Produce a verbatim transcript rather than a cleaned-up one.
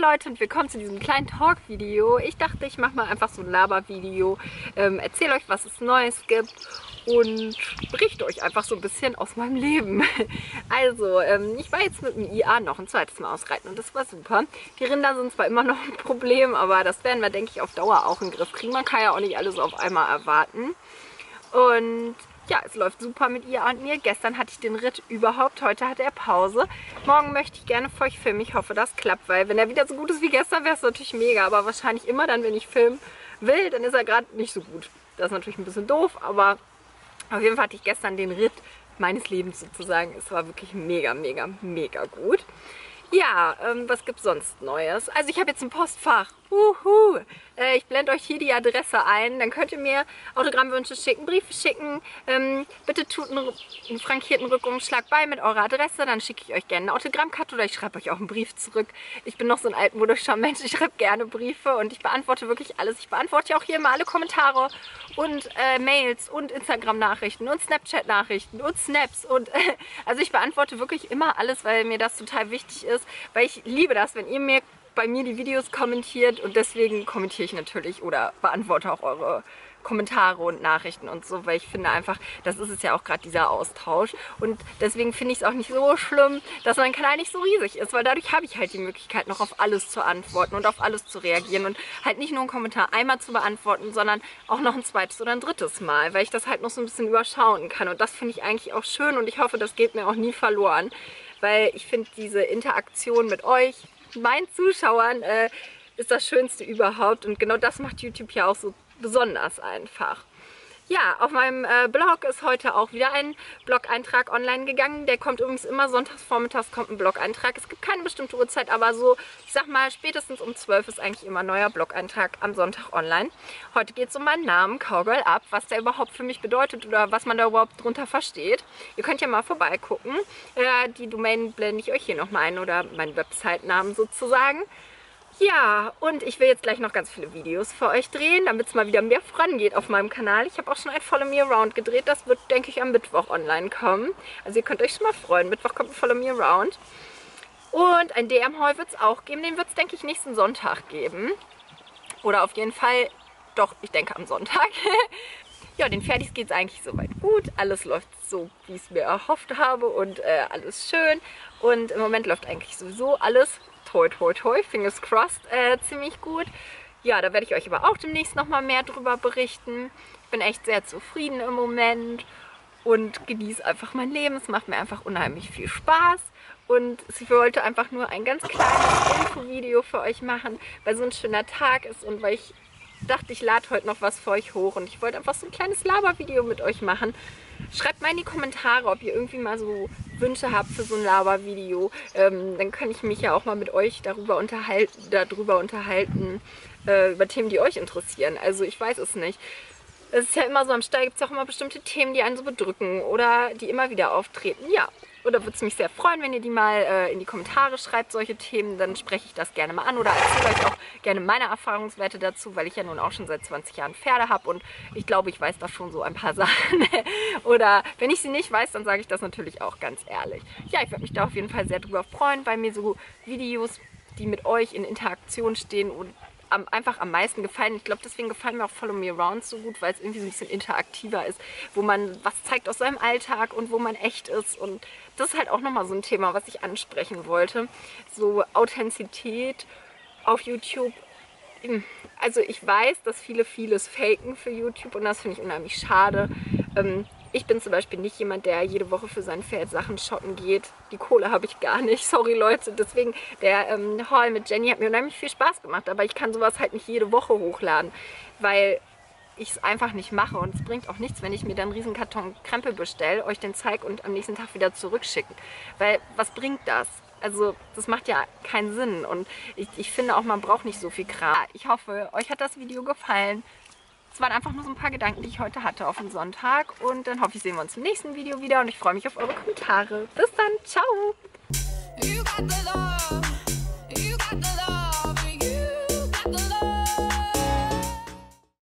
Leute und willkommen zu diesem kleinen Talk-Video. Ich dachte, ich mache mal einfach so ein Laber-Video, ähm, erzähle euch, was es Neues gibt und berichte euch einfach so ein bisschen aus meinem Leben. Also, ähm, ich war jetzt mit dem I A noch ein zweites Mal ausreiten und das war super. Die Rinder sind zwar immer noch ein Problem, aber das werden wir, denke ich, auf Dauer auch in den Griff kriegen. Man kann ja auch nicht alles auf einmal erwarten. Und ja, es läuft super mit ihr und mir. Gestern hatte ich den Ritt überhaupt, heute hat er Pause. Morgen möchte ich gerne für euch filmen. Ich hoffe, das klappt, weil wenn er wieder so gut ist wie gestern, wäre es natürlich mega. Aber wahrscheinlich immer dann, wenn ich filmen will, dann ist er gerade nicht so gut. Das ist natürlich ein bisschen doof, aber auf jeden Fall hatte ich gestern den Ritt meines Lebens sozusagen. Es war wirklich mega, mega, mega gut. Ja, ähm, was gibt es sonst Neues? Also ich habe jetzt ein Postfach. Uhu. Äh, ich blende euch hier die Adresse ein. Dann könnt ihr mir Autogrammwünsche schicken, Briefe schicken. Ähm, bitte tut einen, einen frankierten Rückumschlag bei mit eurer Adresse. Dann schicke ich euch gerne eine Autogrammkarte oder ich schreibe euch auch einen Brief zurück. Ich bin noch so ein altmodischer Mensch. Ich schreibe gerne Briefe und ich beantworte wirklich alles. Ich beantworte auch hier immer alle Kommentare und äh, Mails und Instagram-Nachrichten und Snapchat-Nachrichten und Snaps. Und äh, also ich beantworte wirklich immer alles, weil mir das total wichtig ist. Weil ich liebe das, wenn ihr mir bei mir die Videos kommentiert und deswegen kommentiere ich natürlich oder beantworte auch eure Kommentare und Nachrichten und so, weil ich finde einfach, das ist es ja auch gerade dieser Austausch und deswegen finde ich es auch nicht so schlimm, dass mein Kanal nicht so riesig ist, weil dadurch habe ich halt die Möglichkeit noch auf alles zu antworten und auf alles zu reagieren und halt nicht nur einen Kommentar einmal zu beantworten, sondern auch noch ein zweites oder ein drittes Mal, weil ich das halt noch so ein bisschen überschauen kann und das finde ich eigentlich auch schön und ich hoffe, das geht mir auch nie verloren, weil ich finde diese Interaktion mit euch, meinen Zuschauern, äh, ist das Schönste überhaupt und genau das macht YouTube ja auch so besonders einfach. Ja, auf meinem äh, Blog ist heute auch wieder ein Blog-Eintrag online gegangen. Der kommt übrigens immer sonntags vormittags kommt ein Blog-Eintrag. Es gibt keine bestimmte Uhrzeit, aber so, ich sag mal, spätestens um zwölf ist eigentlich immer ein neuer Blog-Eintrag am Sonntag online. Heute geht es um meinen Namen, Cowgirl Up, was der überhaupt für mich bedeutet oder was man da überhaupt drunter versteht. Ihr könnt ja mal vorbeigucken. Äh, die Domain blende ich euch hier nochmal ein oder meinen Website-Namen sozusagen. Ja, und ich will jetzt gleich noch ganz viele Videos für euch drehen, damit es mal wieder mehr vorangeht auf meinem Kanal. Ich habe auch schon ein Follow Me Around gedreht, das wird, denke ich, am Mittwoch online kommen. Also ihr könnt euch schon mal freuen, Mittwoch kommt ein Follow Me Around. Und ein D M-Haul wird es auch geben, den wird es, denke ich, nächsten Sonntag geben. Oder auf jeden Fall, doch, ich denke am Sonntag. Ja, den Pferdis geht es eigentlich soweit gut. Alles läuft so, wie ich es mir erhofft habe und äh, alles schön. Und im Moment läuft eigentlich sowieso alles toi toi toi, fingers crossed, äh, ziemlich gut. Ja, da werde ich euch aber auch demnächst nochmal mehr drüber berichten. Ich bin echt sehr zufrieden im Moment und genieße einfach mein Leben. Es macht mir einfach unheimlich viel Spaß. Und ich wollte einfach nur ein ganz kleines Infovideo für euch machen, weil so ein schöner Tag ist und weil ich dachte, ich lade heute noch was für euch hoch und ich wollte einfach so ein kleines Labervideo mit euch machen. Schreibt mal in die Kommentare, ob ihr irgendwie mal so Wünsche habt für so ein Labervideo. Ähm, dann kann ich mich ja auch mal mit euch darüber unterhalten, darüber unterhalten, äh, über Themen, die euch interessieren. Also ich weiß es nicht. Es ist ja immer so, am Stall gibt es ja auch immer bestimmte Themen, die einen so bedrücken oder die immer wieder auftreten. Ja, oder würde es mich sehr freuen, wenn ihr die mal äh, in die Kommentare schreibt, solche Themen, dann spreche ich das gerne mal an oder erzähle euch auch gerne meine Erfahrungswerte dazu, weil ich ja nun auch schon seit zwanzig Jahren Pferde habe und ich glaube, ich weiß da schon so ein paar Sachen. Oder wenn ich sie nicht weiß, dann sage ich das natürlich auch ganz ehrlich. Ja, ich würde mich da auf jeden Fall sehr drüber freuen, weil mir so Videos, die mit euch in Interaktion stehen und am, einfach am meisten gefallen. Ich glaube, deswegen gefallen mir auch Follow Me Around so gut, weil es irgendwie so ein bisschen interaktiver ist, wo man was zeigt aus seinem Alltag und wo man echt ist. Und das ist halt auch nochmal so ein Thema, was ich ansprechen wollte. So Authentizität auf YouTube. Also ich weiß, dass viele vieles faken für YouTube und das finde ich unheimlich schade. Ähm, Ich bin zum Beispiel nicht jemand, der jede Woche für sein Pferd Sachen shoppen geht. Die Kohle habe ich gar nicht, sorry Leute. Deswegen, der ähm, Haul mit Jenny hat mir unheimlich viel Spaß gemacht. Aber ich kann sowas halt nicht jede Woche hochladen, weil ich es einfach nicht mache. Und es bringt auch nichts, wenn ich mir dann einen riesen Karton Krempel bestelle, euch den zeige und am nächsten Tag wieder zurückschicken. Weil, was bringt das? Also das macht ja keinen Sinn. Und ich, ich finde auch, man braucht nicht so viel Kram. Ich hoffe, euch hat das Video gefallen. Es waren einfach nur so ein paar Gedanken, die ich heute hatte auf den Sonntag. Und dann hoffe ich, sehen wir uns im nächsten Video wieder. Und ich freue mich auf eure Kommentare. Bis dann. Ciao.